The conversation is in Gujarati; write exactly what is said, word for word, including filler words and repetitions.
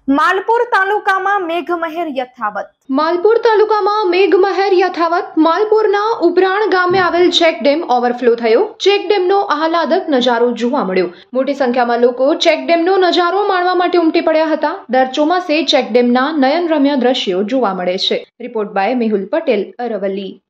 માલપુર તાલુકામાં મેઘમહેર યથાવત. માલપુર તાલુકામાં મેઘમહેર યથાવત. માલપુરના ઉભરાણ ગામે આવેલ ચેક ડેમ ઓવરફ્લો થયો. ચેક ડેમનો આહલાદક નજારો જોવા મળ્યો. મોટી સંખ્યામાં લોકો ચેક ડેમનો નજારો માણવા માટે ઉમટી પડ્યા હતા. દર ચોમાસે ચેક ડેમના નયનરમ્ય દ્રશ્યો જોવા મળે છે. Report by Mehul Patel, Aravalli.